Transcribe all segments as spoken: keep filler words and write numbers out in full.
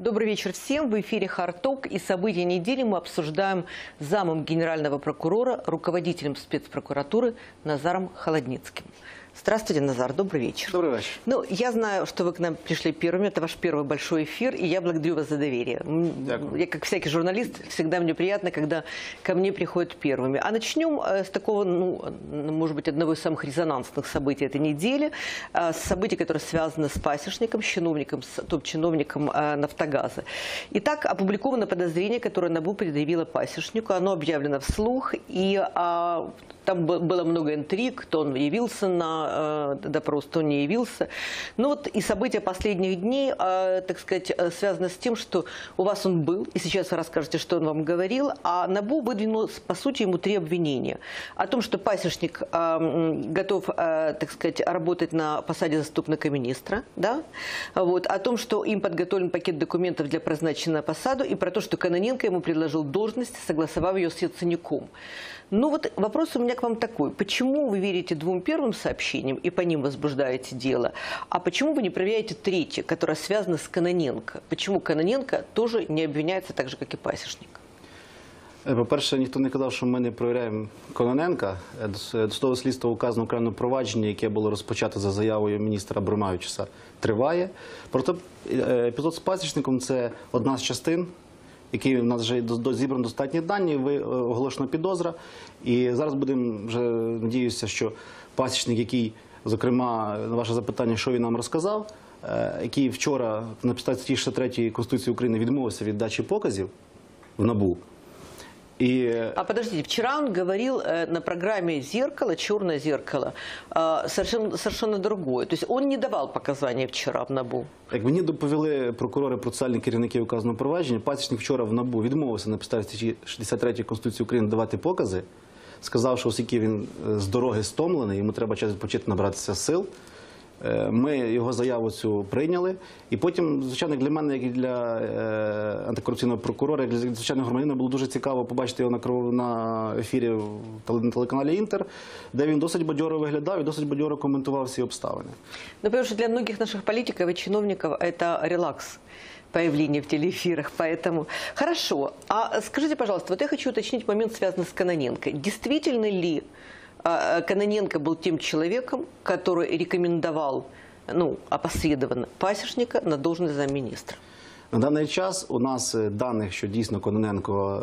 Добрый вечер всем. В эфире «Харток». И события недели мы обсуждаем с замом генерального прокурора, руководителем спецпрокуратуры Назаром Холодницким. Здравствуйте, Назар. Добрый вечер. Добрый вечер. Ну, я знаю, что вы к нам пришли первыми. Это ваш первый большой эфир, и я благодарю вас за доверие. Дякую. Я, как всякий журналист, всегда мне приятно, когда ко мне приходят первыми. А начнем с такого, ну, может быть, одного из самых резонансных событий этой недели. С событий, которое связано с пасечником, с чиновником, с топ-чиновником «Нафтогаза». Итак, опубликовано подозрение, которое НАБУ предъявило пасечнику. Оно объявлено вслух, и а, там было много интриг, то он явился на допрос, то не явился. Ну вот и события последних дней, так сказать, связаны с тем, что у вас он был, и сейчас вы расскажете, что он вам говорил, а НАБУ выдвинул, по сути, ему три обвинения. О том, что пасечник готов, так сказать, работать на посаде заступника министра, да? Вот, о том, что им подготовлен пакет документов для прозначения на посаду, и про то, что Кононенко ему предложил должность, согласовав ее с Яценюком. Ну вот вопрос у меня к вам такой. Почему вы верите двум первым сообщениям и по ним возбуждаете дело, а почему вы не проверяете третье, которое связано с Кононенко? Почему Кононенко тоже не обвиняется так же, как и пасечник? По-перше, ніхто не казав, що ми не перевіряємо Кононенка. Досудове слідство указано окремо провадження, яке було розпочато за заявою міністра Абрамавичуса, триває. Проте епізод з пасічником – це одна з частин, який у нас вже зібрано достатні дані, оголошена підозра. І зараз будемо, вже надіюся, що пасічник, який, зокрема, на ваше запитання, що він нам розказав, який вчора на підставі статті шістдесят третьої Конституції України відмовився від дачі показів в НАБУ. И... А подождите, вчера он говорил э, на программе «Зеркало», «Черное зеркало», э, совершенно, совершенно другое. То есть он не давал показания вчера в НАБУ. Як мені доповіли прокурори, процесуальні керівники указаного провадження, пасічник вчора в НАБУ відмовився на підставі статті шістдесят третьої Конституції України давати покази. Сказав, що оскільки він з дороги стомлений, йому треба час відпочити, набратися сил. Ми його заяву цю прийняли. І потім, звичайно, для мене, як і для антикорупційного прокурора, як для звичайного громадянина, було дуже цікаво побачити його на ефірі на телеканалі «Інтер», де він досить бадьоро виглядав і досить бадьоро коментував всі обставини. Ну, потому что для многих наших политиков и чиновников это релакс. Появление в телеэфирах, поэтому... Хорошо. А скажите, пожалуйста, вот я хочу уточнить момент, связанный с Кононенко. Действительно ли Кононенко был тем человеком, который рекомендовал, ну, опосредованно, пасечника на должность замминистра? На даний час у нас даних, що дійсно Кононенко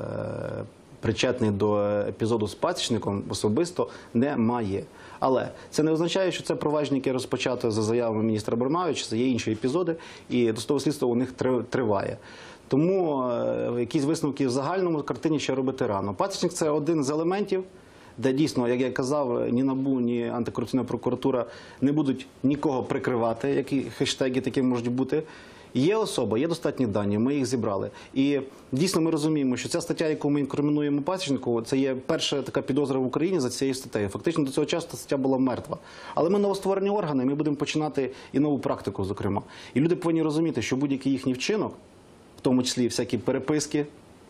причетний до епізоду з пасічником, особисто немає. Але це не означає, що це провадження, яке розпочато за заявами міністра Абрамавича, це є інші епізоди, і досудове слідство у них триває. Тому якісь висновки в загальному картині ще робити рано. Пасічник – це один з елементів, де дійсно, як я казав, ні НАБУ, ні антикорупційна прокуратура не будуть нікого прикривати, які хештеги такі можуть бути. Є особа, є достатні дані, ми їх зібрали. І дійсно ми розуміємо, що ця стаття, яку ми інкримінуємо пасічнику, це є перша така підозра в Україні за цією статтею. Фактично до цього часу ця стаття була мертва. Але ми новостворені органи, ми будемо починати і нову практику, зокрема. І люди повинні розуміти, що будь-який їхній вчинок, в тому числі всякі переписки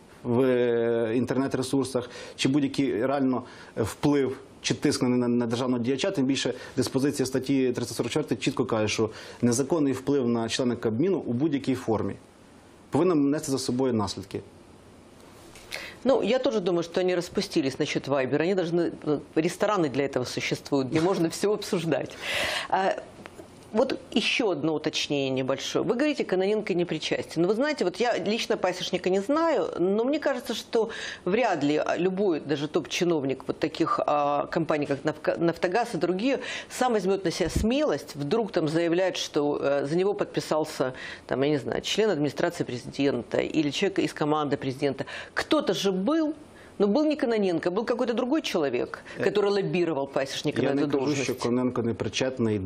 в інтернет-ресурсах, чи будь-який реально вплив чи тиск на, на державного діяча, тим більше диспозиція статті триста сорок четыре чітко каже, що незаконний вплив на члена Кабміну у будь-якій формі повинен нести за собою наслідки. Ну, я тоже думаю, что они распустились насчет Вайбера. Они должны... Рестораны для этого существуют, где можно все обсуждать. Вот еще одно уточнение небольшое. Вы говорите, Кононенко не причастен. Но вы знаете, вот я лично пасечника не знаю, но мне кажется, что вряд ли любой, даже топ-чиновник вот таких а, компаний, как «Нафтогаз» и другие, сам возьмет на себя смелость, вдруг там заявлять, что а, за него подписался, там, я не знаю, член администрации президента или человек из команды президента. Кто-то же был... Но был не Кононенко, был какой-то другой человек, который лоббировал пасечника на эту должность. Я не кажу, що Кононенко не причетний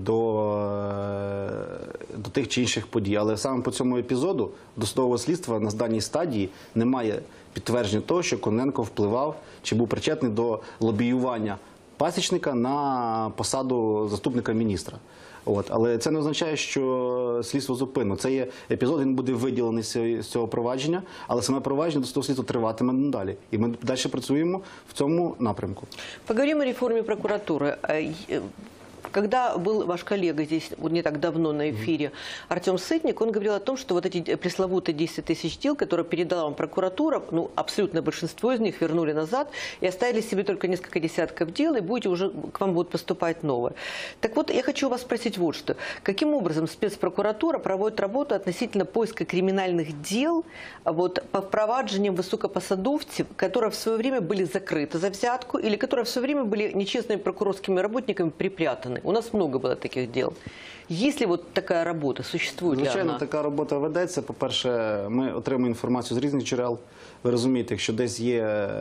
до, до тих чи інших подій. Але саме по цьому епізоду досудового слідства на даній стадії немає підтвердження того, що Кононенко впливав чи був причетний до лобіювання пасічника на посаду заступника міністра. От. Але це не означає, що слідство зупинено. Це є епізод, він буде виділений з цього провадження, але саме провадження до слідства триватиме надалі. І ми далі працюємо в цьому напрямку. Поговоримо о реформе прокуратуры. Когда был ваш коллега здесь вот не так давно на эфире, Артем Сытник, он говорил о том, что вот эти пресловутые десять тысяч дел, которые передала вам прокуратура, ну, абсолютно большинство из них вернули назад и оставили себе только несколько десятков дел, и будете уже, к вам будут поступать новые. Так вот, я хочу вас спросить вот что. Каким образом спецпрокуратура проводит работу относительно поиска криминальных дел вот, по впроваджениям высокопосадовцев, которые в свое время были закрыты за взятку или которые в свое время были нечестными прокурорскими работниками припрятаны? У нас много было таких дел. Есть ли вот така робота? Существує ли вона? Звичайно, така робота ведеться. По-перше, ми отримуємо інформацію з різних джерел. Ви розумієте, якщо десь є,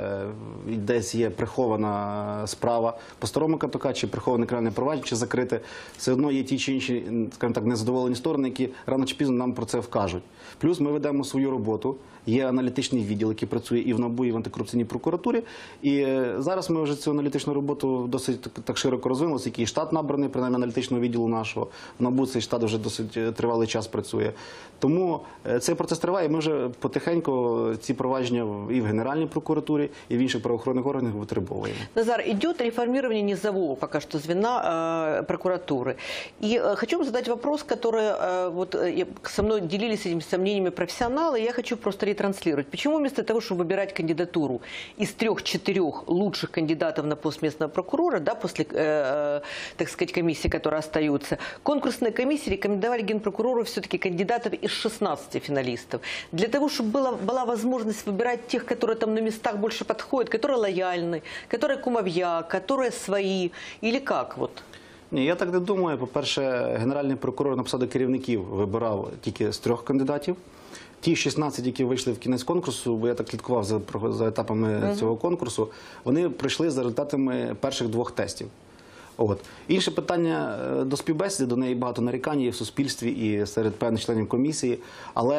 десь є прихована справа по старому КПК, чи приховане кримінальне провадження, чи закрите, все одно є ті чи інші, скажімо так, незадоволені сторони, які рано чи пізно нам про це вкажуть. Плюс ми ведемо свою роботу. Є аналітичний відділ, який працює і в НАБУ, і в антикорупційній прокуратурі. І зараз ми вже цю аналітичну роботу досить так широко розвинули, який штат набраний, принаймні аналітичного відділу нашого. В НАБУ цей штат вже досить тривалий час працює. Тому цей процес триває, ми вже потихеньку ці провадження і в Генеральній прокуратурі, і в інших правоохоронних органах витребовуємо. Назар, идет реформирование низового пока что звена э, прокуратуры. И э, хочу вам задать вопрос, который э, вот, э, со мной делились этими сомнениями профессионалы, и я хочу просто ретранслировать. Почему вместо того, чтобы выбирать кандидатуру из трех-четырех лучших кандидатов на пост местного прокурора, да, после, э, так сказать, комиссии, которые остаются, конкурсные комиссии рекомендовали генпрокурору все-таки кандидатов из шестнадцати финалистов. Для того, чтобы была, была возможность выбирать тех, которые там на местах больше подходят, которые лояльны, которые кумовья, которые свои, или как вот? Ні, я так не думаю. По-перше, Генеральний прокурор на посаду керівників вибирав тільки з трьох кандидатів. Ті шістнадцять, які вийшли в кінець конкурсу, бо я так слідкував за, за етапами uh-huh. цього конкурсу, вони пройшли за результатами перших двох тестів. От. Інше питання до співбесіди, до неї багато нарікань і в суспільстві, і серед певних членів комісії. Але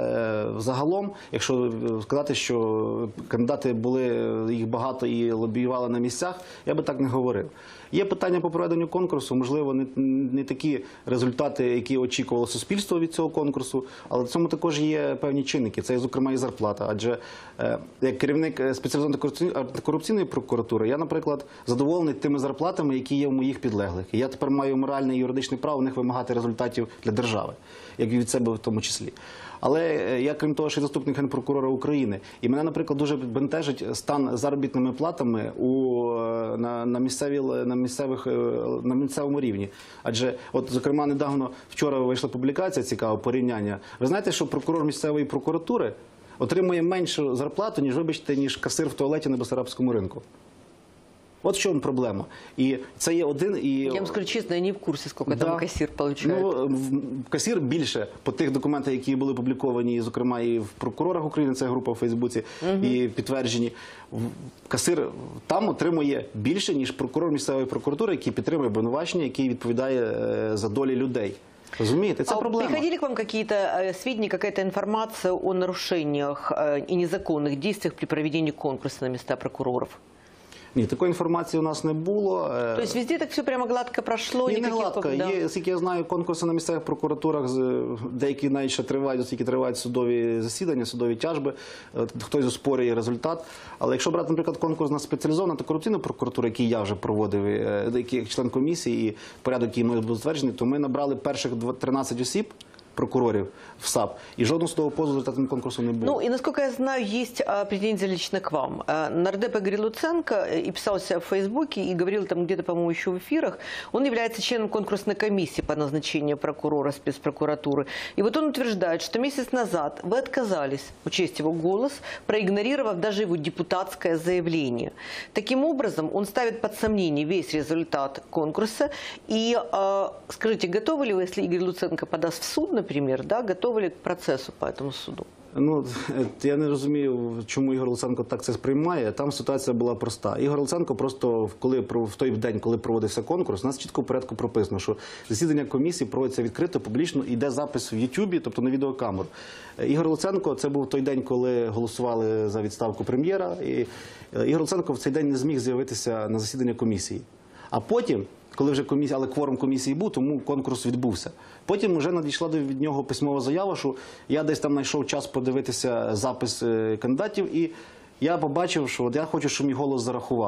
е, загалом, якщо сказати, що кандидати були, їх багато і лобіювали на місцях, я би так не говорив. Є питання по проведенню конкурсу, можливо, не, не такі результати, які очікувало суспільство від цього конкурсу, але в цьому також є певні чинники. Це, зокрема, і зарплата. Адже е, як керівник спеціалізованої антикорупційної прокуратури, я, наприклад, задоволений тими зарплатами, які є в моїх підлеглих. І я тепер маю моральне і юридичне право в них вимагати результатів для держави, як і від себе в тому числі. Але я, крім того, що заступник Генпрокурора України, і мене, наприклад, дуже бентежить стан заробітними платами у, на, на, місцеві, на, місцевих, на місцевому рівні. Адже, от, зокрема, недавно, вчора вийшла публікація, цікаве порівняння. Ви знаєте, що прокурор місцевої прокуратури отримує меншу зарплату, ніж, вибачте, ніж касир в туалеті на Бессарабському ринку. От в чому проблема. І це є один... І... Я вам скажу чесно, я не в курсі, скільки да. там касир отримує. Ну, касир більше по тих документах, які були опубліковані, зокрема, і в прокурорах України, це група в Фейсбуці, угу. і підтверджені. Касир там отримує більше, ніж прокурор місцевої прокуратури, який підтримує обвинувачення, який відповідає за долі людей. Разумеете, это а проблема. Приходили к вам какие-то сведения, какая-то информация о нарушениях и незаконных действиях при проведении конкурса на места прокуроров? Ні, такої інформації у нас не було. Тобто везде так все прямо гладко пройшло? Ні, не гладко. Да. Є, оскільки я знаю, конкурси на місцевих прокуратурах, деякі навіть ще тривають, оскільки тривають судові засідання, судові тяжби, хтось оспорює результат. Але якщо брати, наприклад, конкурс на спеціалізовану антикорупційну прокуратуру, який я вже проводив, як член комісії, і порядок, який мною був затверджений, то ми набрали перших тринадцять осіб, прокурорів в САП, и жодного судового позову результатом конкурсу не было. Ну, и насколько я знаю, есть а, претензия лично к вам. А, нардеп Игорь Луценко и писался в Фейсбуке, и говорил там где-то, по-моему, еще в эфирах, он является членом конкурсной комиссии по назначению прокурора спецпрокуратуры. И вот он утверждает, что месяц назад вы отказались учесть его голос, проигнорировав даже его депутатское заявление. Таким образом, он ставит под сомнение весь результат конкурса. И а, скажите, готовы ли вы, если Игорь Луценко подаст в суд, например, да, готовы ли к процессу по этому суду? Ну, я не розумію, чому Ігор Луценко так це сприймає. Там ситуація була проста. Ігор Луценко просто, коли, в той день, коли проводився конкурс, у нас чітко в порядку прописано, що засідання комісії проводиться відкрито, публічно, йде запис в Ютубі, тобто на відеокамеру. Ігор Луценко, це був той день, коли голосували за відставку прем'єра, і Ігор Луценко в цей день не зміг з'явитися на засідання комісії. А потім, коли вже комісія, але кворум комісії був, тому конкурс відбувся. Потім вже надійшла від нього письмова заява, що я десь там знайшов час подивитися запис кандидатів, і я побачив, що от я хочу, щоб мій голос зарахували.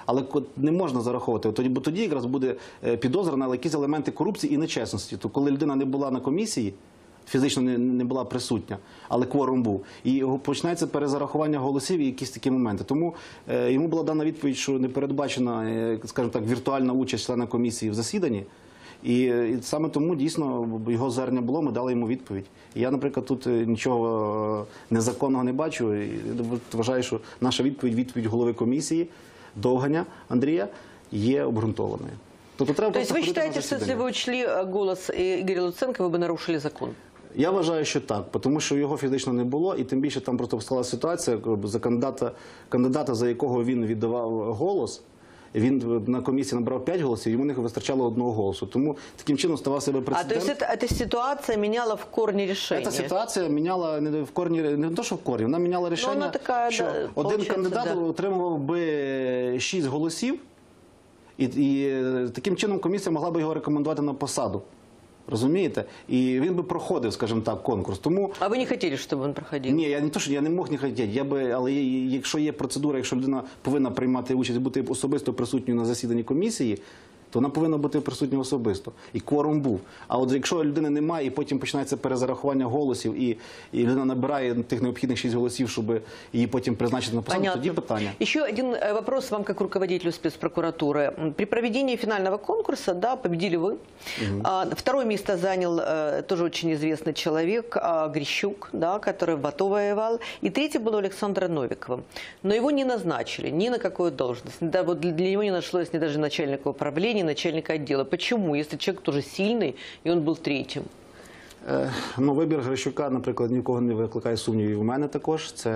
Але не можна зараховувати, тоді, бо тоді якраз буде підозра на якісь елементи корупції і нечесності. То коли людина не була на комісії, фізично не, не була присутня, але кворум був. І починається перезарахування голосів і якісь такі моменти. Тому е, йому була дана відповідь, що не передбачена, е, скажімо так, віртуальна участь члена комісії в засіданні. І, і саме тому, дійсно, його звернення було, ми дали йому відповідь. І я, наприклад, тут нічого незаконного не бачу. І вважаю, що наша відповідь, відповідь голови комісії Довганя Андрія, є обґрунтованою. Тобто, треба То есть вы считаете, что если вы учли голос Игоря Луценко, вы бы нарушили закон? Я вважаю, що так, тому що його фізично не було, і тим більше там просто склалася ситуація, за кандидата, кандидата, за якого він віддавав голос, він на комісії набрав п'ять голосів, йому не вистачало одного голосу. Тому таким чином ставав себе прецедент. А, то есть это, эта ситуация меняла в корне решение? Ця ситуація міняла не в корні, не то, що в корні, вона міняла рішення, така, що да, один кандидат да. отримував би шість голосів, і, і таким чином комісія могла б його рекомендувати на посаду. Розумієте? І він би проходив, скажімо так, конкурс. Тому... А ви не хотіли, щоб він проходив? Ні, я не то, що я не мог не хотіти. Я би, але якщо є процедура, якщо людина повинна приймати участь, бути особисто присутньою на засіданні комісії, то вона повинна бути присутня особисто. І кворум був. А от якщо людини немає, і потім починається перезарахування голосів, і, і людина набирає тих необхідних шість голосів, щоб її потім призначити на посаду, тоді питання. Еще один вопрос вам, как руководителю спецпрокуратуры. При проведении финального конкурса, да, победили вы. Угу. А, второе место занял а, тоже очень известный человек, а, Грищук, да, который в АТО воевал. И третий был Александра Новикова. Но его не назначили ни на какую должность. Да, вот для него не нашлось ни даже начальника управления, начальника отдела. Почему? Если человек тоже сильный, и он был третьим. Е, ну, вибір Грищука, наприклад, нікого не викликає сумнівів. У мене також. Це,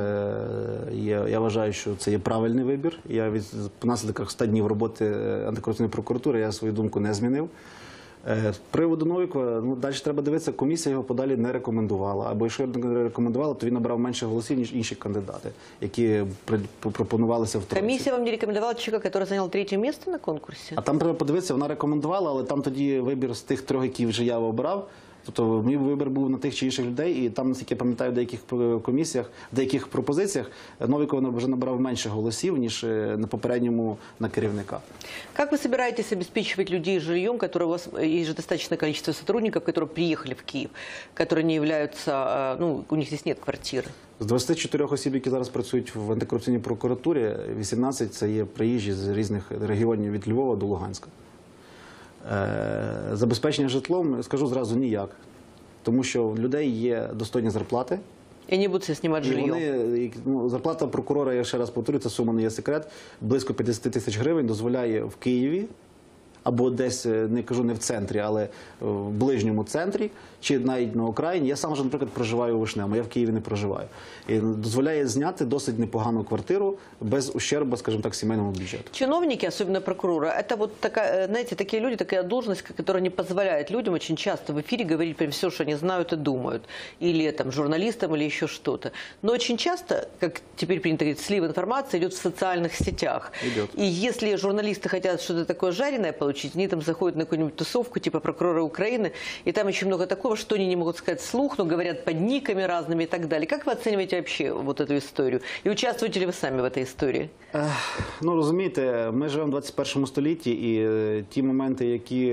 угу. є, я вважаю, що це є правильний вибір. Я від по наслідках ста днів роботи антикорупційної прокуратури я свою думку не змінив. З приводу Новікова, ну, далі треба дивитися, комісія його подалі не рекомендувала. Або якщо не рекомендувала, то він набрав менше голосів, ніж інші кандидати, які пропонувалися в тройці. Комісія вам не рекомендувала чоловіка, який зайняв третє місце на конкурсі? А там треба подивитися, вона рекомендувала, але там тоді вибір з тих трьох, які вже я обрав. Тобто мій вибір був на тих чи інших людей, і там, наскільки я пам'ятаю, в деяких комісіях, в деяких пропозиціях Новіков вже набрав менше голосів, ніж на попередньому на керівника. Как вы собираетесь обеспечивать людей жильем, которые у вас есть же достаточное количество сотрудников, которые приехали в Киев, которые не являются, ну, у них здесь нет квартиры? З двадцяти чотирьох осіб, які зараз працюють в антикорупційній прокуратурі, вісімнадцять – це є приїжджі з різних регіонів від Львова до Луганська. Забезпечення житлом, скажу зразу, ніяк. Тому що в людей є достойні зарплати. І не будуть знімати житло. Вони, ну, зарплата прокурора, я ще раз повторю, це сума не є секрет, близько п'ятдесят тисяч гривень дозволяє в Києві, або десь, не кажу не в центрі, але в ближньому центрі, чи навіть на окраїні. Я сам вже, наприклад, проживаю у Вишневому, я в Києві не проживаю. І дозволяє зняти досить непогану квартиру без ущерба, скажімо так, сімейному бюджету. Чиновники, особенно прокуроры, это вот такая, знаете, такие люди, такая должность, которая не позволяет людям очень часто в эфире говорить прям все, что они знают и думают. Или там журналистам, или еще что-то. Но очень часто, как теперь принято говорить, слив информации идет в социальных сетях. Идет. И если журналисты хотят что-то такое жареное получить, они там заходят на какую-нибудь тусовку, типа прокурора Украины, и там очень много такого, что они не могут сказать вслух, но говорят под никами разными и так далее. Как вы оцениваете вообще вот эту историю? И участвуете ли вы сами в этой истории? Ну, розумієте, ми живемо в двадцять першому столітті, і ті моменти, які,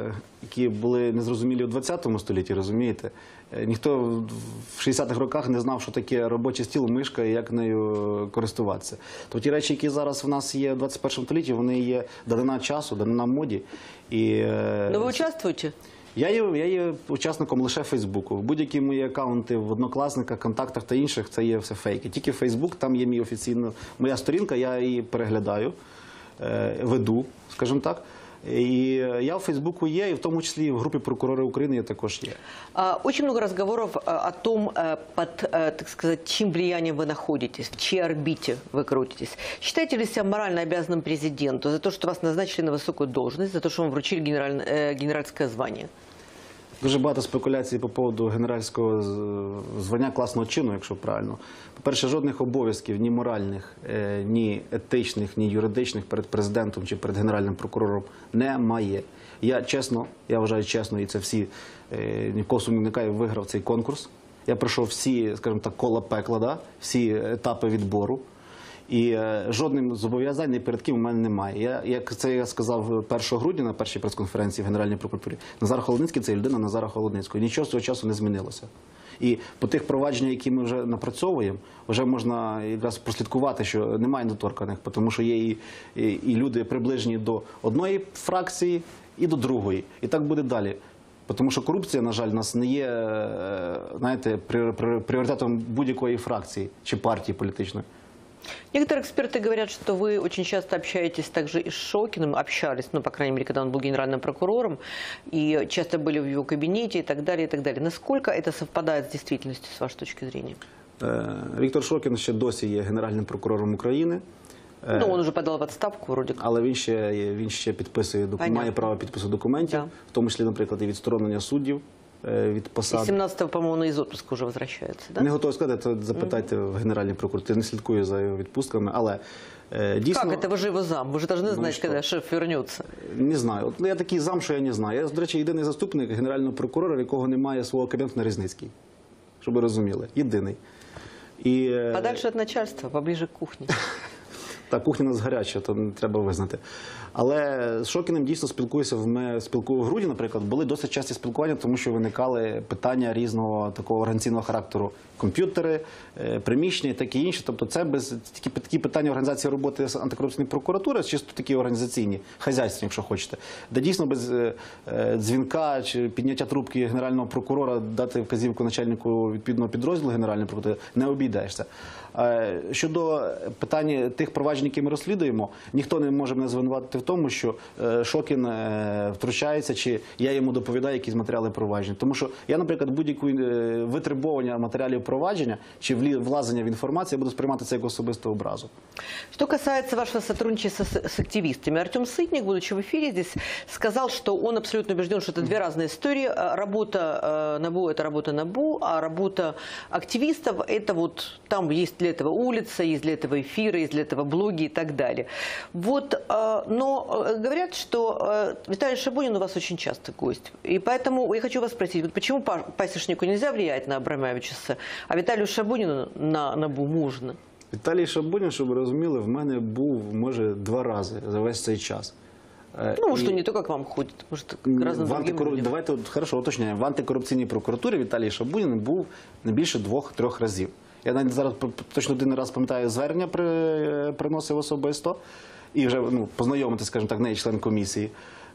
які були незрозумілі у двадцятому столітті, розумієте, ніхто в шістдесятих роках не знав, що таке робочий стіл, мишка і як нею користуватися. То ті речі, які зараз в нас є в двадцять першому столітті, вони є данина часу, данина моді. І... Ну, ви участвуєте? Я є, я є учасником лише Фейсбуку. Будь-які мої акаунти в Однокласниках, Контактах та інших – це є все фейки. Тільки Фейсбук, там є мій офіційно, моя сторінка, я її переглядаю, е, веду, скажімо так. І я в Фейсбуку є, і в тому числі в групі прокурори України я також є. Очень много разговоров о том, под, так сказать, чьим влиянием вы находитесь, в чьей орбите вы крутитесь. Считаете ли себя морально обязанным президенту за то, что вас назначили на высокую должность, за то, что вам вручили генераль... генеральское звание? Дуже багато спекуляцій по поводу генеральського звання класного чину, якщо правильно. По-перше, жодних обов'язків, ні моральних, ні етичних, ні юридичних перед президентом чи перед генеральним прокурором немає. Я чесно, я вважаю чесно, і це всі, нікого сумнівникає, виграв цей конкурс. Я пройшов всі, скажімо так, кола пекла, да? Всі етапи відбору. І е, жодним зобов'язань ні перед ким у мене немає. Я, як це я сказав першого грудня на першій прес-конференції в Генеральній прокуратурі, Назар Холодницький – це людина Назара Холодницького. Нічого з цього часу не змінилося. І по тих провадженнях, які ми вже напрацьовуємо, вже можна якраз прослідкувати, що немає недоторканих, тому що є і, і, і люди приближені до одної фракції, і до другої. І так буде далі. Тому що корупція, на жаль, у нас не є, знаєте, пріоритетом будь-якої фракції чи партії політичної. Некоторые эксперты говорят, что вы очень часто общаетесь также и с Шокиным, общались, ну, по крайней мере, когда он был генеральным прокурором, и часто были в его кабинете и так далее, и так далее. Насколько это совпадает с действительностью, с вашей точки зрения? Віктор Шокін ще досі є генеральним прокурором України. Ну, он уже подал в отставку, вроде как. Але він ще, він ще підписує, має право підпису документів, Да. в тому числі, наприклад, і відсторонення суддів від посад. И семнадцатого, по-моему, из отпуска уже возвращается, да? Не готовий сказати, то запитайте mm-hmm. в Генеральній прокуратурі, не слідкую за його відпустками, але е, дійсно... Как это? Вы же его зам, вы же должны знать, ну, когда шеф вернется. Не знаю. От я такий зам, що я не знаю. Я, до речі, єдиний заступник Генерального прокурора, в якого немає свого кабінету на Різницькій. Щоб ви розуміли. Єдиний. І, е... Подальше від начальства, поближе к кухні. Так, кухня у нас гаряча, то не треба визнати. Але з Шокіним дійсно спілкуюся в ме... спілку... в грудні, наприклад, були досить часті спілкування, тому що виникали питання різного такого організаційного характеру. Комп'ютери, приміщення і таке інше. Тобто це без такі, такі питання організації роботи антикорупційної прокуратури, чисто такі організаційні, хазяйственні, якщо хочете, де дійсно без е, дзвінка чи підняття трубки генерального прокурора дати вказівку начальнику відповідного підрозділу Генеральної прокуратури не обійдешся. Е, щодо питань тих проваджень, які ми розслідуємо, ніхто не може мене звинуватити в тому, що е, Шокін е, втручається, чи я йому доповідаю якісь матеріали проваджень. Тому що я, наприклад, будь-яке е, витребовування матеріалів провадження чи влазення в информацию, я буду сприймати це як особисту образу. Что касается вашего сотрудничества с, с активистами, Артем Сытник, будучи в эфире здесь, сказал, что он абсолютно убежден, что это две разные истории. Работа НАБУ – это работа НАБУ, а работа активистов – это вот там есть для этого улица, есть для этого эфиры, есть для этого блоги и так далее. Вот, но говорят, что Виталий Шабунин у вас очень часто гость. И поэтому я хочу вас спросить, вот почему пасечнику нельзя влиять на Абрамовича, а Віталію Шабуніну на НАБУ можна? Віталій Шабунін, щоб ви розуміли, в мене був, може, два рази за весь цей час. Ну, может, он не только к вам ходит, может, к разным другим антикору... людям. Давайте, хорошо, уточняємо. В антикорупційній прокуратурі Віталій Шабунін був не більше двох-трьох разів. Я навіть зараз точно один раз пам'ятаю, звернення при... приносив особисто. І вже ну, познайомити, скажімо так, неї член комісії.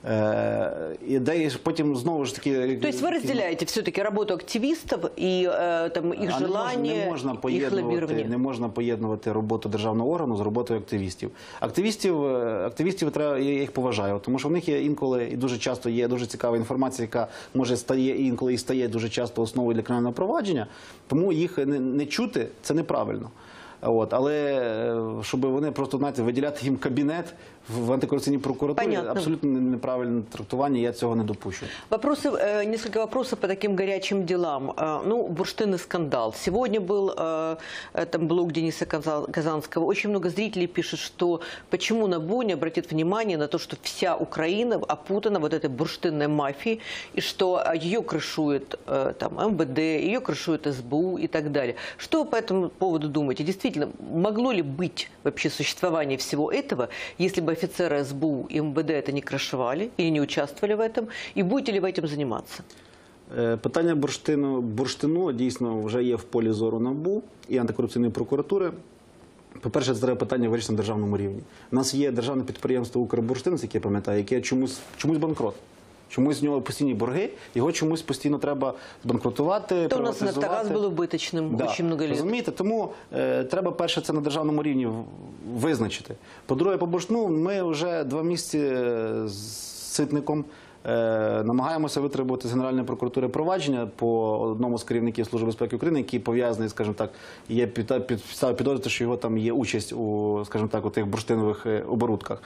И да, и потом снова же таки... То есть вы разделяете все-таки работу активистов и там, их желание, не можна их лоббирование? Не можна поєднувати роботу державного органу з роботою активістів. Активістів, активістів треба, я їх поважаю, тому що в них є інколи і дуже часто є дуже цікава інформація, яка може стає інколи і стає дуже часто основою для кримінального провадження, тому їх не, не чути – це неправильно. От, але щоб вони просто, знаєте, виділяти їм кабінет в антикоррупционной прокуратуре, Понятно. Абсолютно неправильное трактование, я цього не допущу. Вопросы, э, несколько вопросов по таким горячим делам. Э, ну, бурштинный скандал. Сегодня был э, там блог Дениса Казанского. Очень много зрителей пишет, что почему НАБУ не обратит внимание на то, что вся Украина опутана вот этой бурштинной мафией, и что ее крышует э, там, эм вэ дэ, ее крышует эс бэ у и так далее. Что вы по этому поводу думаете? Действительно, могло ли быть вообще существование всего этого, если бы офицеры эс бэ у и эм вэ дэ это не крышевали или не участвовали в этом? И будете ли вы этим заниматься? Питання бурштину, бурштину дійсно вже є в полі зору НАБУ і антикорупційної прокуратури. По-перше, це треба питання вирішити на державному рівні. У нас є державне підприємство «Укрбурштин», яке я пам'ятаю, яке чомусь, чомусь банкрот. Чомусь в нього постійні борги, його чомусь постійно треба збанкрутувати, То у нас «Нафтогаз» був убиточним да. дуже багато років. Розумієте? Тому е, треба перше це на державному рівні визначити. По-друге, по бурштину ми вже два місяці з Ситником е, намагаємося витребувати з Генеральної прокуратури провадження по одному з керівників Служби безпеки України, який пов'язаний, скажімо так, є підстави підозрювати, що його там є участь у, скажімо так, у тих бурштинових оборудках.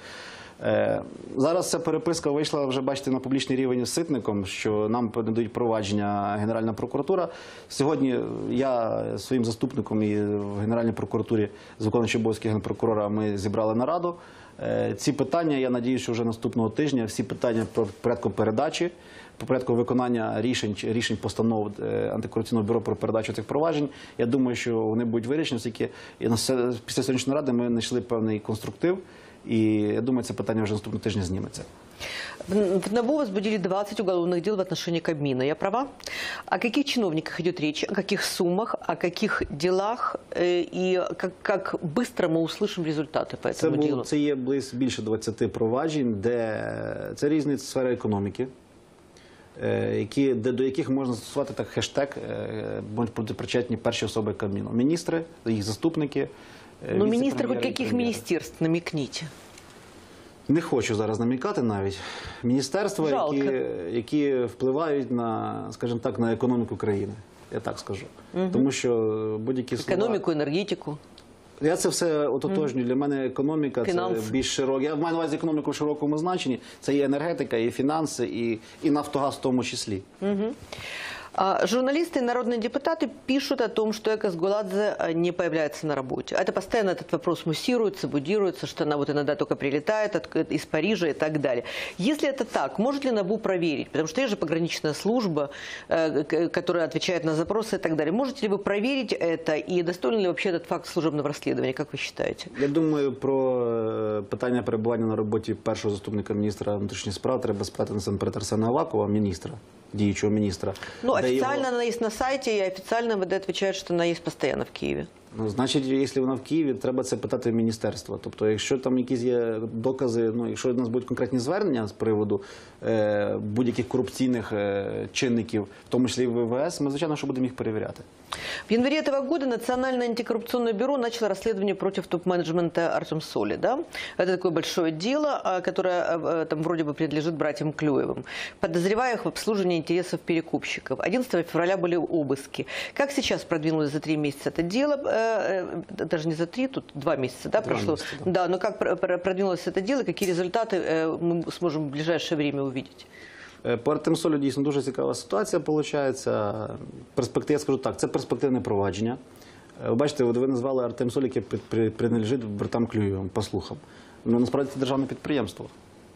Зараз ця переписка вийшла, вже бачите, на публічний рівень з Ситником, що нам надають провадження Генеральна прокуратура. Сьогодні я своїм заступником і в Генеральній прокуратурі з виконуючим обов'язки генпрокурора ми зібрали нараду. Е, Ці питання, я надію, що вже наступного тижня, всі питання по порядку передачі, по порядку виконання рішень, рішень постанов е, антикорупційного бюро про передачу цих проваджень, я думаю, що вони будуть вирішені, оскільки і на се- після сьогоднішньої ради ми знайшли певний конструктив, і я думаю, це питання вже наступного тижня зніметься. В в НАБУ возбудили двадцать уголовных дел в отношении Кабмина. Я права? О каких чиновниках идет речь? О каких суммах? О каких делах? Э, И как, как быстро мы услышим результаты по Це, этому було, делу? це є близько більше двадцяти проваджень, де це різні сфери економіки, е, які, де, до яких можна застосувати так хештег, е, будуть бути причетні перші особи Кабміну. Міністри, їх заступники, е, Ну, министры хоть віце-прем'єри і каких прем'єри. министерств намекните? Не хочу зараз намікати навіть. Міністерства, Жалко. які, які впливають на, скажімо так, на економіку країни. Я так скажу. Тому що будь-які слова... Экономику, энергетику? Я це все ототожнюю. Для мене економіка Фінанси. це більш широка. Я маю на увазі економіку в широкому значенні. Це і енергетика, і фінанси, і, і Нафтогаз в тому числі. А, Журналисты и народные депутаты пишут о том, что Эко Сгуладзе а, не появляется на работе. Это постоянно этот вопрос муссируется, будируется, что она вот иногда только прилетает от- из Парижа и так далее. Если это так, может ли НАБУ проверить? Потому что есть же пограничная служба, э, к- которая отвечает на запросы и так далее. Можете ли вы проверить это и достоин ли вообще этот факт служебного расследования, как вы считаете? Я думаю, про е, питання перебування на роботі першого заступника міністра внутрішніх справ треба спитати насамперед Арсена Авакова, міністра, діючого міністра. Ну, Де його- официально она есть на сайте, и официально МВД отвечает, что она есть постоянно в Киеве. Ну, значить, якщо вона в Києві, треба це питати в міністерства. Тобто, якщо там якісь є докази, ну, якщо у нас будуть конкретні звернення з приводу е, будь-яких корупційних е, чинників, в тому числі і в ВВС, ми, звичайно, що будемо їх перевіряти. В январе этого года Национальное антикоррупционное бюро начало расследование против топ-менеджмента Артемсоли. Да? Это такое большое дело, а, которое а, там вроде бы принадлежит братьям Клюевым, подозревая их в обслуживании интересов перекупщиков. одиннадцатого февраля были обыски. Как сейчас продвинулось за три месяца это дело? Э, э, Даже не за три, тут два месяца, да, Два прошло? месяца, да. Да, но как пр- пр- продвинулось это дело, какие результаты э, мы сможем в ближайшее время увидеть? Е, По Артемсолю дійсно дуже цікава ситуація виходить. Перспектив, я скажу так, це перспективне провадження. Е, Ви бачите, от ви назвали Артемсоль, яке при- при- принадлежить братам Клюєвим, по слухам. Ну, насправді це державне підприємство.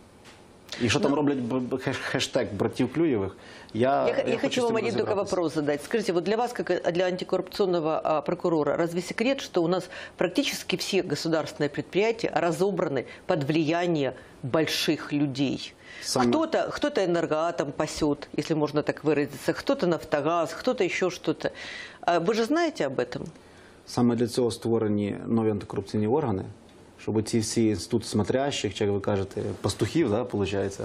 І що там роблять б- б- хеш- хештег братів Клюєвих, я, Я, х- я хочу з вам цим один только розібратися. вопрос задать. Скажите, вот для вас, как для антикоррупционного а, прокурора, разве секрет, что у нас практически все государственные предприятия разобраны под влияние больших людей? Сам- Кто-то, кто-то энергоатом пасет, если можно так выразиться, кто-то Нафтогаз, кто-то еще что-то. А Вы же знаете об этом? Саме для цього створені нові антикорупційні органи, щоб ці всі інститути смотрящих, чи як ви кажете, пастухів, да, виходить,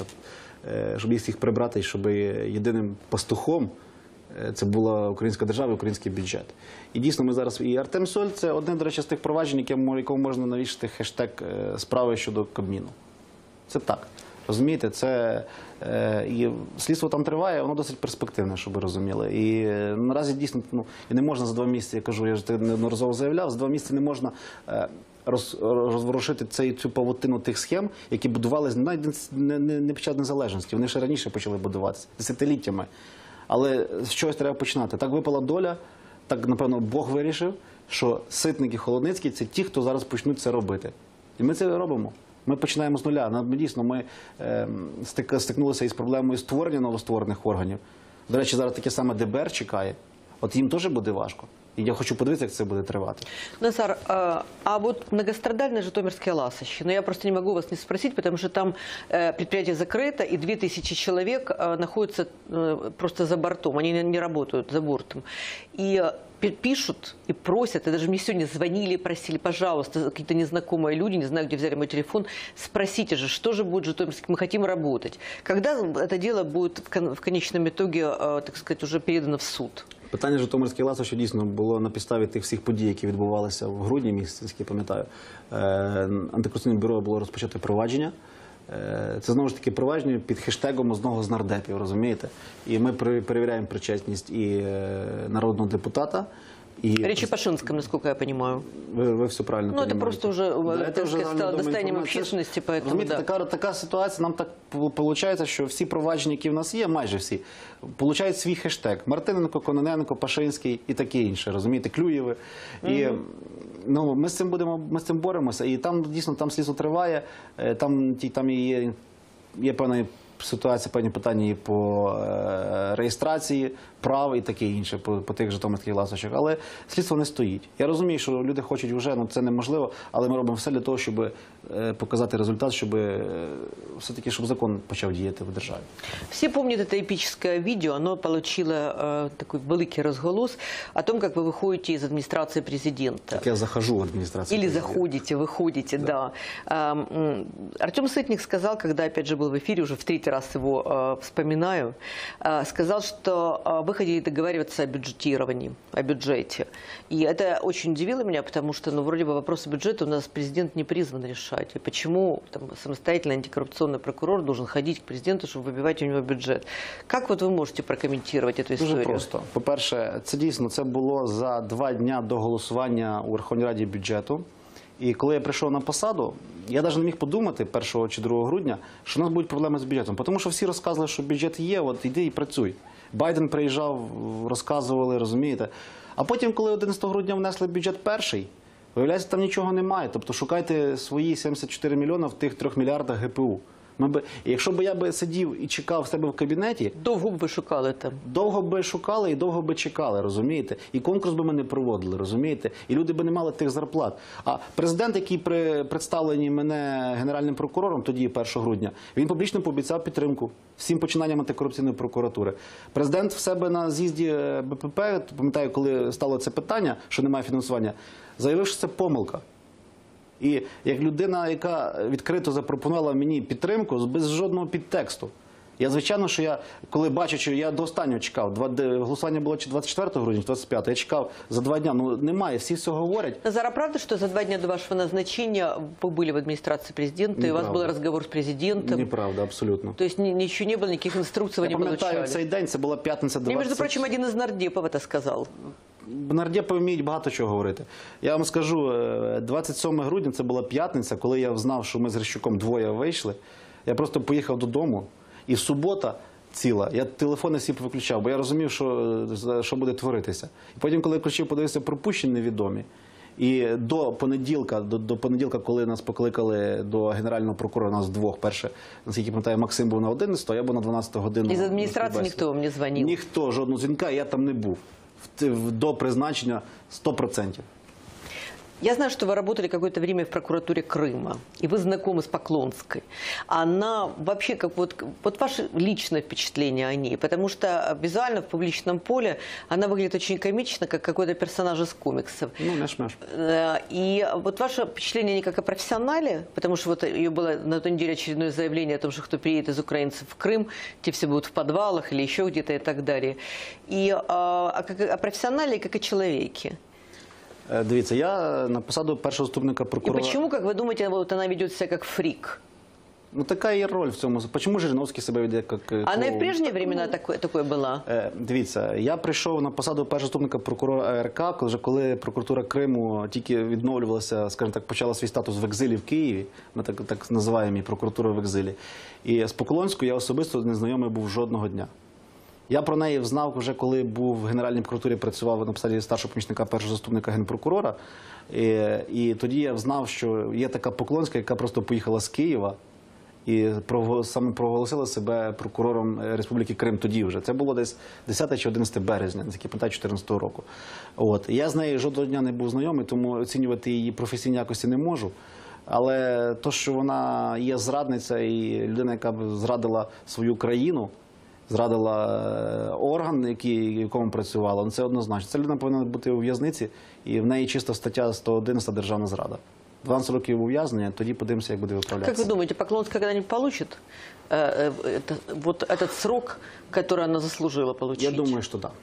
е, щоб їх всіх прибрати, і щоб єдиним пастухом е, це була українська держава і український бюджет. І дійсно ми зараз, і Артемсоль – це одне, до речі, з тих проваджень, яке- якому можна навішати хештег е, справи щодо Кабміну. Це так. Розумієте, це е, і слідство там триває, воно досить перспективне, щоб ви розуміли. І е, наразі дійсно ну, і не можна за два місяці, я кажу, я ж це неодноразово заявляв, за два місяці не можна е, роз, розворушити цей, цю павутину тих схем, які будувалися навіть не, не, не під час незалежності, вони ще раніше почали будуватися, десятиліттями. Але з чогось треба починати. Так випала доля, так, напевно, Бог вирішив, що Ситник і Холодницький – це ті, хто зараз почнуть це робити. І ми це робимо. Ми починаємо з нуля. Нам, Дійсно, ми е, стик, стикнулися із проблемою створення новостворених органів. До речі, зараз таке саме ДБР чекає. От їм теж буде важко. І я хочу подивитися, як це буде тривати. Назар, а, а вот многострадальные житомирские ласощи, но я просто не могу вас не спросить, потому что там э, предприятие закрыто, и две тысячи человек э, находятся э, просто за бортом, они не, не работают за бортом. И э, пи- пишут и просят, и даже мне сегодня звонили и просили, пожалуйста, какие-то незнакомые люди, не знаю, где взяли мой телефон, спросите же, что же будет житомирский, мы хотим работать. Когда это дело будет в, кон- в конечном итоге, э, так сказать, уже передано в суд? Питання Житомирських ласощів дійсно було на підставі тих всіх подій, які відбувалися в грудні місяці, наскільки я пам'ятаю. Е, Антикорупційним бюро було розпочато провадження. Е, Це знову ж таки провадження під хештегом одного з нардепів, розумієте? І ми пере- перевіряємо причетність і е, народного депутата. І Речь о Пашинском, насколько я понимаю. ви, ви все правильно Ну, это понимаете. просто уже, Да, так это уже сказать, стало загальновідома достоянием інформація. общественности, поэтому, Розумієте, да. така, така ситуація, нам так виходить, що всі провадження, які в нас є, майже всі, получають свій хештег. Мартиненко, Кононенко, Пашинський і таке інше, розумієте, Клюєви. І Ну, ми з цим будемо, ми з цим боремося, і там дійсно там слідство триває, е, там, ті- там і є, є певна ситуація, певні питання і по е, реєстрації прав і таке інше, по, по тих житомирських ласощах. Але слідство не стоїть. Я розумію, що люди хочуть вже, ну це неможливо, але ми робимо все для того, щоб е, показати результат, щоб е, все-таки, щоб закон почав діяти в державі. Все помнят это эпическое видео, оно получило э, такой великий разголос о том, как вы выходите из администрации президента. Так я захожу в администрацию. Или президента. заходите, выходите, да. да. М, Артем Сытник сказал, когда опять же был в эфире, уже в третий раз его э, вспоминаю, э, сказал, что э, вы хотели договариваться о бюджетировании, о бюджете. И это очень удивило меня, потому что, ну, вроде бы вопросы бюджета у нас президент не призван решать. И почему там, самостоятельный антикоррупционный прокурор должен ходить к президенту, чтобы выбивать у него бюджет? Как вот вы можете прокомментировать эту историю? Дуже просто. По-перше, це дійсно це було за два дня до голосування у Верховній Раді бюджету. І коли я прийшов на посаду, я навіть не міг подумати першого чи другого грудня, що у нас будуть проблеми з бюджетом. Тому що всі розказували, що бюджет є, от іди і працюй. Байден приїжджав, розказували, розумієте. А потім, коли одинадцятого грудня внесли бюджет перший, виявляється, там нічого немає. Тобто шукайте свої сімдесят чотири мільйони в тих трьох мільярдах ге пе у. Ми би, якщо б я би сидів і чекав в себе в кабінеті, Довго б ви шукали там? довго би шукали і довго би чекали, розумієте? І конкурс би ми не проводили, розумієте? І люди би не мали тих зарплат. А президент, який при представленні мене Генеральним прокурором, тоді першого грудня, він публічно пообіцяв підтримку всім починанням антикорупційної прокуратури. Президент в себе на з'їзді бе пе пе, пам'ятаю, коли стало це питання, що немає фінансування, заявив, що це помилка. І як людина, яка відкрито запропонувала мені підтримку без жодного підтексту. Я, звичайно, що я, коли бачу, що я до останнього чекав, два, голосування було чи двадцять четвертого грудня, чи двадцять п'ятого, я чекав за два дня, ну немає, всі все говорять. Назар, а правда, что за два дня до вашего назначения вы были в администрации президента, и у вас был Неправда. разговор с президентом? Неправда, абсолютно. То есть ни- ничего не было, никаких инструкций вы Я не пам'ятаю получали? цей день, це була п'ятниця Мне, между двадцять... прочим, один из нардепов это сказал. Нардепи вміють багато чого говорити. Я вам скажу, двадцять сьоме грудня, це була п'ятниця, коли я знав, що ми з Грищуком двоє вийшли. Я просто поїхав додому, і субота ціла, я телефони всі повиключав, бо я розумів, що, що буде творитися. І потім, коли я включив, подивився пропущені невідомі, і до понеділка, до, до понеділка, коли нас покликали до Генерального прокурора, нас двох, перше, наскільки пам'ятаю, Максим був на одинадцяту, а я був на дванадцяту годину. Из администрации никто вам не звонил? Ніхто, жодного дзвінка, я там не був. В- в- До призначення сто процентів. Я знаю, что вы работали какое-то время в прокуратуре Крыма, и вы знакомы с Поклонской. Она вообще, как вот, вот ваше личное впечатление о ней, потому что визуально в публичном поле она выглядит очень комично, как какой-то персонаж из комиксов. Ну, не шмеш. Э, И вот ваше впечатление не как о профессионале, потому что вот ее было на той неделе очередное заявление о том, что кто приедет из украинцев в Крым, те все будут в подвалах или еще где-то и так далее. И а, а как о профессионале и как о человеке. Е, Дивіться, я на посаду першого заступника И прокурора... почему, как вы думаете, вот она ведет себя как фрик? Ну, така є роль в цьому. Чому Жириновський себе веде як... е, Она и в клоун? прежние времена такой, такой была. Е, Дивіться, я прийшов на посаду першого заступника прокурора А Р К, коли, коли прокуратура Криму тільки відновлювалася, скажімо так, почала свій статус в екзилі в Києві, ми так, так називаємо її прокуратурою в екзилі. І з Поклонською я особисто не знайомий був жодного дня. Я про неї знав вже, коли був в Генеральній прокуратурі, працював на посаді старшого помічника першого заступника генпрокурора. І, і тоді я знав, що є така Поклонська, яка просто поїхала з Києва і проголо- саме проголосила себе прокурором Республіки Крим тоді вже. Це було десь десяте чи одинадцяте березня, наскільки пам'ятаю, чотирнадцятого року. От. Я з нею жодного дня не був знайомий, тому оцінювати її професійні якості не можу. Але то, що вона є зрадниця і людина, яка б зрадила свою країну, зрадила е, орган, який, в якому працювала, ну, це однозначно. Ця людина повинна бути у в'язниці, і в неї чисто стаття сто одинадцята державна зрада. дванадцять років ув'язнення, тоді подивимося, як буде Как виправлятися. вы думаете, Поклонская когда-нибудь получит э, э, это, вот этот срок, который она заслужила получить? Я думаю, що так.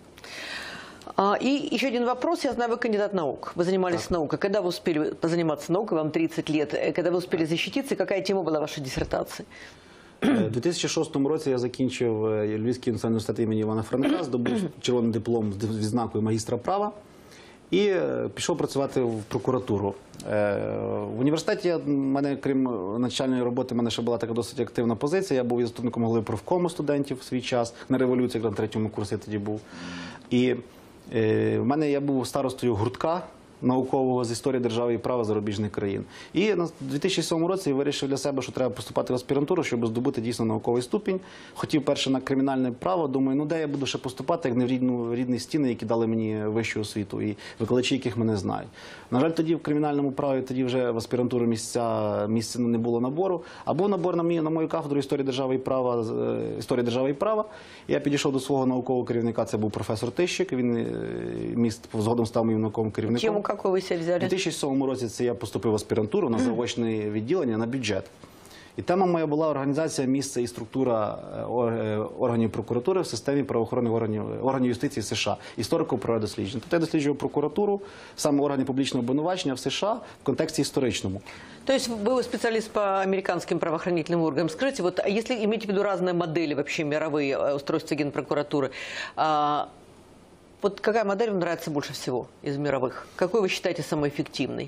А, и еще один вопрос. Я знаю, вы кандидат наук. Вы занимались наукой. Когда вы успели позаниматься наукой, вам тридцать лет, э, когда вы успели защититься, и какая тема была вашей диссертации? У дві тисячі шостому році я закінчив е, Львівський національний університет імені Івана Франка, здобув червоний диплом з відзнакою магістра права і е, пішов працювати в прокуратуру. Е, В університеті в мене, крім начальної роботи, в мене ще була така досить активна позиція. Я був і заступником голови профкому студентів в свій час, на революції, як на третьому курсі я тоді був. І е, в мене я був старостою гуртка наукового з історії держави і права зарубіжних країн. І на дві тисячі сьомому році я вирішив для себе, що треба поступати в аспірантуру, щоб здобути дійсно науковий ступінь. Хотів перше на кримінальне право, думаю, ну де я буду ще поступати, як не в рідну, рідні стіни, які дали мені вищу освіту і викладачі, яких мене знають. На жаль, тоді в кримінальному праві, тоді вже в аспірантуру місця, місця не було набору, а був набор на, мій, на мою кафедру історії держави і права, історії держави і права. Я підійшов до свого наукового керівника, це був професор Тищик, він міст згодом став моїм науковим керівником. Чому, як ви себе взяли? У дві тисячі сьомому році це я поступив в аспірантуру на заочне відділення на бюджет. І тема моя була організація, місце і структура органів прокуратури в системі правоохоронних органів, органів юстиції США, історико-правове дослідження. Тобто я досліджував прокуратуру, саме органи публічного обвинувачення в США в контексті історичному. То есть вы специалист по американским правоохранительным органам. Скажите, вот если иметь в виду разные модели, вообще мировые устройства Генпрокуратуры, а, вот какая модель вам нравится больше всего из мировых? Какой вы считаете самой эффективной?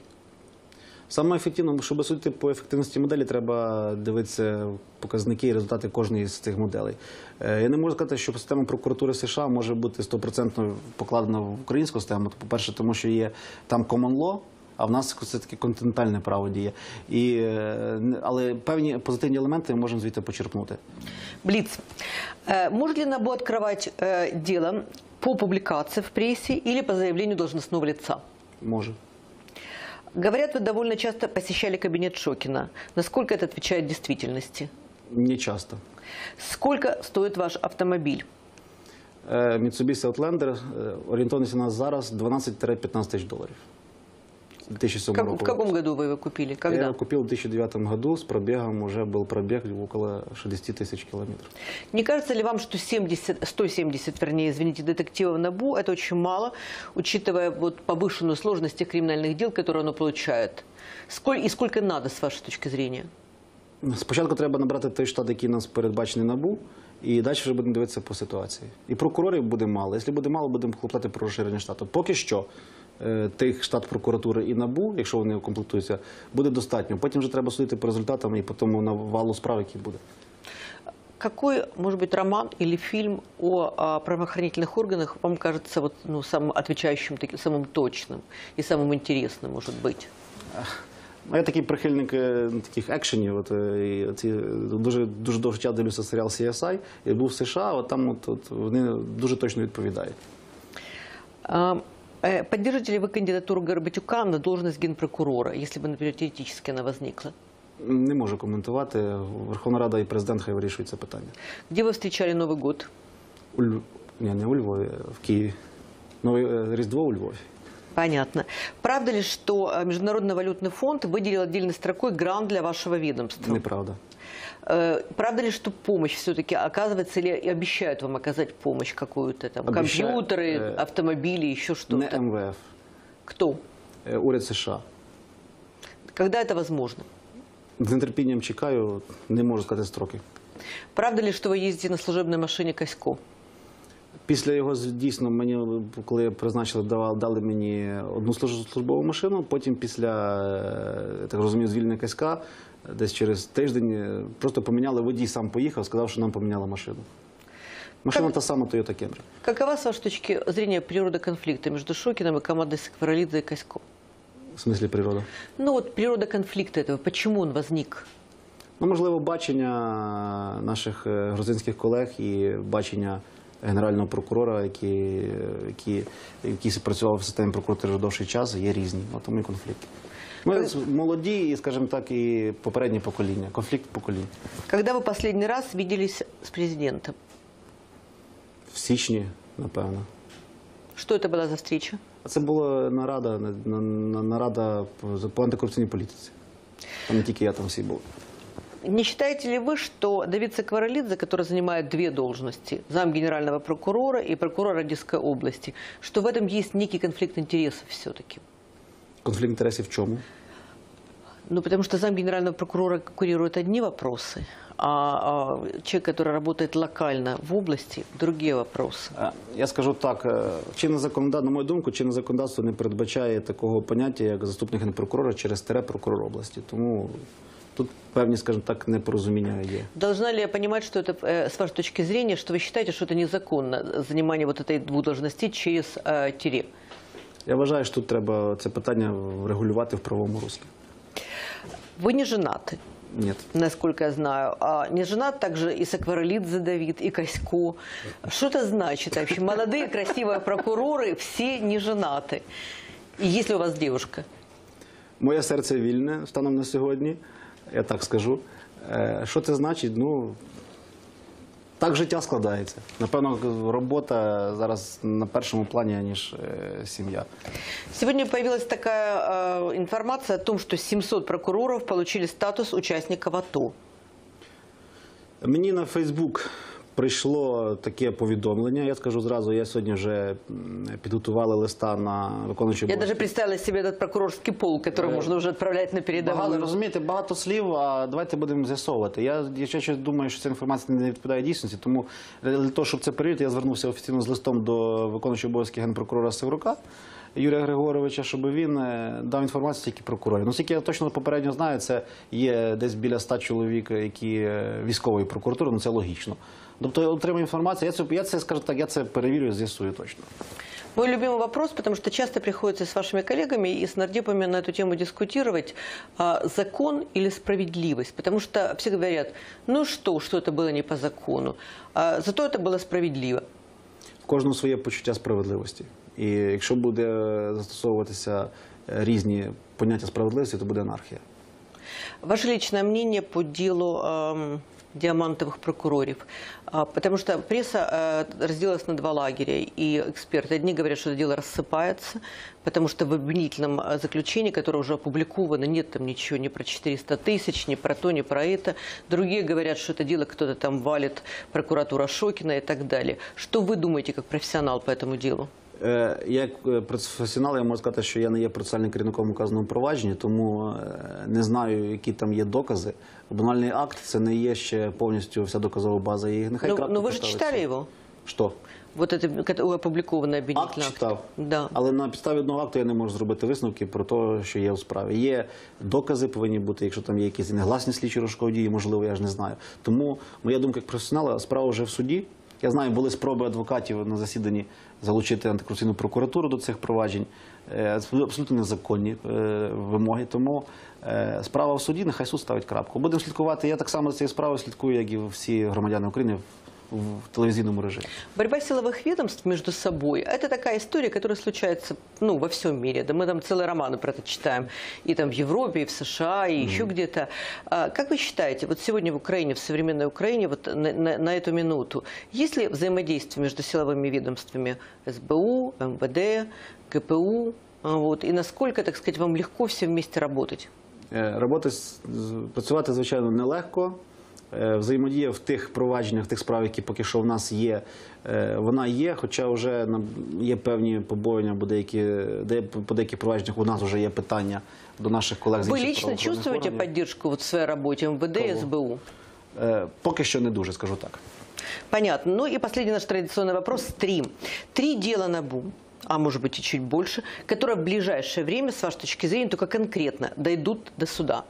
Саме ефективно, щоб судити по ефективності моделі, треба дивитися показники і результати кожної з цих моделей. Я не можу сказати, що система прокуратури США може бути сто відсотків покладена в українську систему. По-перше, тому що є там common law, а в нас все-таки континентальне право діє. І, але певні позитивні елементи ми можемо звідти почерпнути. Блиц. Может ли НАБУ открывать дело по публикации в прессе или по заявлению должностного лица? Може. Говорят, вы довольно часто посещали кабинет Шокина. Насколько это отвечает действительности? Не часто. Сколько стоит ваш автомобиль? Mitsubishi Outlander, орієнтовність у нас зараз дванадцять-п'ятнадцять тисяч доларів. В две тысячи седьмом Как, в каком году вы его купили? Когда? Я его купил в две тысячи девятом году, с пробегом уже был пробег около шестидесяти тысяч километров. Не кажется ли вам, что семьдесят, сто семьдесят, вернее, извините, детективов НАБУ – это очень мало, учитывая вот повышенную сложность тех криминальных дел, которые оно получает? Сколь, и сколько надо, с вашей точки зрения? Спочатку треба набрати той штат, який нас передбачений НАБУ, і далі вже будемо дивитися по ситуації. І прокурорів буде мало. Якщо буде мало, будемо клопотати про розширення штату. Поки що тих штат прокуратури і НАБУ, якщо вони комплектуються, буде достатньо. Потім вже треба судити по результатам і по тому навалу справ, який буде. Какой, может быть, роман или фильм о, о правоохранительных органах вам кажется вот, ну, самым отвечающим, таким, самым точным и самым интересным, может быть? Я такий прихильник таких екшенів. От, і ці, дуже, дуже довго час дивлюся серіал Сі Ес Ай. Я був в США, от там от, от, вони дуже точно відповідають. А, поддержите ли вы кандидатуру Горбатюка на должность генпрокурора, если бы, например, теоретически она возникла? Не можу коментувати. Верховна Рада і президент хай вирішують це питання. Где вы встречали Новый год? У Льв... Ні, не у Львові, в Києві. Нове Різдво у Львові. Понятно. Правда ли, что Международный валютный фонд выделил отдельной строкой грант для вашего ведомства? Неправда. Правда ли, что помощь все-таки оказывается или обещают вам оказать помощь какую-то? Там, Обещаю, компьютеры, э, автомобили, еще что-то? Не Ем Ве Еф. Кто? Уряд США. Когда это возможно? З нетерпінням чекаю, не можу сказати строки. Правда ли, что вы ездите на служебной машине Касько? Після його, дійсно, мені, коли призначили, давали, дали мені одну службову машину, потім після, я так розумію, звільнення Каська, десь через тиждень, просто поміняли, водій сам поїхав, сказав, що нам поміняли машину. Машина Как... та сама Toyota Camry. Какова, с вашей точки зрения, природа конфликта между Шокиным и командой Сковоролидзе и Касько? В смислі природа? Ну вот природа конфликта этого, почему он возник? Ну, можливо, бачення наших грузинських колег і бачення генерального прокурора, який, який, який працював в системі прокуратури вже довший час, є різні. От тому і конфлікти. Ми молоді і, скажімо так, і попереднє покоління. Конфлікт поколінь. Когда вы последний раз виделись с президентом? В січні, напевно. Что это была за встреча? Це була нарада, нарада по антикорупційній політиці. Там не тільки я, там всі були. Не считаете ли вы, что Давид Сковоролидзе, который занимает две должности, зам генерального прокурора и прокурора Одесской области, что в этом есть некий конфликт интересов все-таки? Конфликт интересов в чому? Ну, потому что зам генерального прокурора курирует одни вопросы, а, а человек, который работает локально в области, другие вопросы. Я скажу так, чинне законодавство, на мою думку, чинне законодавство не передбачає такого поняття, як заступник генпрокурора через тире прокурор області. Тому тут певні, скажімо так, непорозуміння є. Должна ли я понимать, что это, с вашей точки зрения, что вы считаете, что это незаконно, занимание вот этой двух должностей через э, тире? Я вважаю, що тут треба це питання врегулювати в правовому руслі. Вы не женаты, Ні. насколько я знаю. А не женат также и Сакварелидзе Давид, и Косько. Что это значит вообще? Молодые, красивые прокуроры, все не женаты. И есть ли у вас девушка? Моє серце вільне станом на сьогодні, я так скажу. Е, Що це значить? Ну, так життя складається. Напевно, робота зараз на першому плані, ніж е, сім'я. Сегодня появилась такая э, информация о том, что семьсот прокуроров получили статус участников АТО. Мені на Фейсбук прийшло таке повідомлення. Я скажу зразу, я сьогодні вже м, підготували листа на виконуючий Я обов'язки. даже представила себе этот прокурорский пол, который Э, можно уже отправлять на Багато, передовую. розумієте, багато слів, а давайте будемо з'ясовувати. Я, я ще думаю, що ця інформація не відповідає дійсності, тому для того, щоб це перевірити, я звернувся офіційно з листом до виконуючого обов'язки генпрокурора Севрука Юрія Григоровича, щоб він е, дав інформацію тільки прокурорів. Ну, скільки я точно попередньо знаю, це є десь біля ста чоловік, які е, військової прокуратури, ну це логічно. Тобто я отримую інформацію, я це, я це, скажу так, я це перевірю, з'ясую точно. Мой любимый вопрос, потому что часто приходится с вашими коллегами и с нардепами на эту тему дискутировать, а, закон или справедливость. Потому что все говорят, ну что, что это было не по закону, а, зато это было справедливо. В кожного своє почуття справедливості. І якщо буде застосовуватися різні поняття справедливості, то буде анархія. Ваше личное мнение по делу эм, диамантовых прокуроров? А, потому что пресса э, разделилась на два лагеря, и эксперты. Одни говорят, что это дело рассыпается, потому что в обвинительном э, заключении, которое уже опубликовано, нет там ничего ни про четыреста тысяч, ни про то, ни про это. Другие говорят, что это дело кто-то там валит, прокуратура Шокина и так далее. Что вы думаете как профессионал по этому делу? Е, Як професіонал, я можу сказати, що я не є процесуальним керівником указаного провадження, тому е, не знаю, які там є докази. Обвинувальний акт – це не є ще повністю вся доказова база. І нехай Ну, крапку ну вы же поставить читали суд. его? Що? Вот это кото- опубликованный Акт обвинительный акт. читав, Да. але на підставі одного акту я не можу зробити висновки про те, що є у справі. Є докази повинні бути, якщо там є якісь негласні слідчі розшукові дії, можливо, я ж не знаю. Тому моя думка як професіонала, справа вже в суді. Я знаю, були спроби адвокатів на засіданні залучити антикорупційну прокуратуру до цих проваджень. Е, Абсолютно незаконні е, вимоги. Тому е, справа в суді, нехай суд ставить крапку. Будемо слідкувати. Я так само за цією справою слідкую, як і всі громадяни України в, в телевізійному режимі. Борьба силовых ведомств между собой – это такая история, которая случается ну, во всем мире. Да мы там целые романы про это читаем. И там в Европе, и в США, и mm-hmm. еще где-то. А, как вы считаете, вот сегодня в Украине, в современной Украине, вот на, на, на эту минуту, есть ли взаимодействие между силовыми ведомствами эс бэ у, эм вэ дэ, гэ пэ у? Вот, и насколько, так сказать, вам легко все вместе работать? Е, Роботи, з- з- працювати, звичайно, нелегко. Е, Взаємодія в тих провадженнях, в тих справах, які поки що в нас є, е, вона є, хоча вже на- є певні побоювання, бо деякі, де, по деяких провадженнях у нас вже є питання до наших колег з Вы інших лично правоохоронних чувствуете органів. поддержку вот в своей работе эм вэ дэ и Кого? эс бэ у? Е, Поки що не дуже, скажу так. Понятно. Ну и последний наш традиционный вопрос. Три. Три дела НАБУ, а может быть и чуть больше, которые в ближайшее время, с вашей точки зрения, только конкретно дойдут до суда.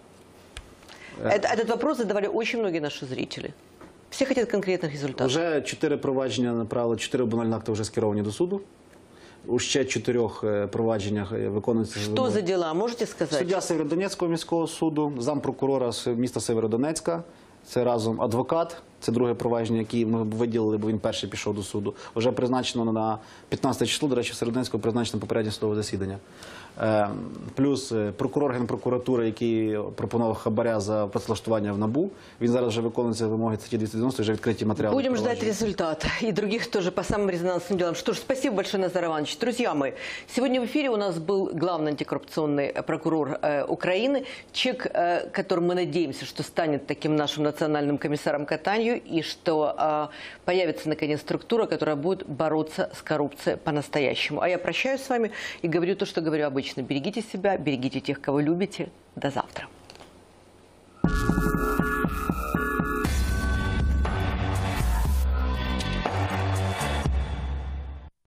Это- этот вопрос задавали очень многие наши зрители. Все хотят конкретных результатов. Вже чотири провадження направили, чотири обвинувальні акти вже скеровані до суду. У ще чотирьох е, провадженнях е, виконується Что за дела, можете сказать? суддя Сєвєродонецького міського суду, зампрокурора з міста Сєвєродонецька. Це разом адвокат, це друге провадження, яке ми виділили, бо він перший пішов до суду. Вже призначено на п'ятнадцяте число, до речі, в Сєвєродонецького призначено попереднє судове засідання. Е, Плюс е, прокурор Генпрокуратури, який пропонував хабаря за працевлаштування в НАБУ, він зараз вже виконується вимоги статті двісті дев'яносто, вже відкриті матеріали. Будем ждать провадження. результата. И других тоже по самым резонансным делам. Что ж, спасибо большое, Назар Иванович. Друзья мои, сегодня в эфире у нас был главный антикоррупционный прокурор э, Украины, человек, э, которым мы надеемся, что станет таким нашим национальным комиссаром Катанью, и что э, появится, наконец, структура, которая будет бороться с коррупцией по-настоящему. А я прощаюсь с вами и говорю то, что говорю обычно. Берегите себя, берегите тех, кого любите. До завтра.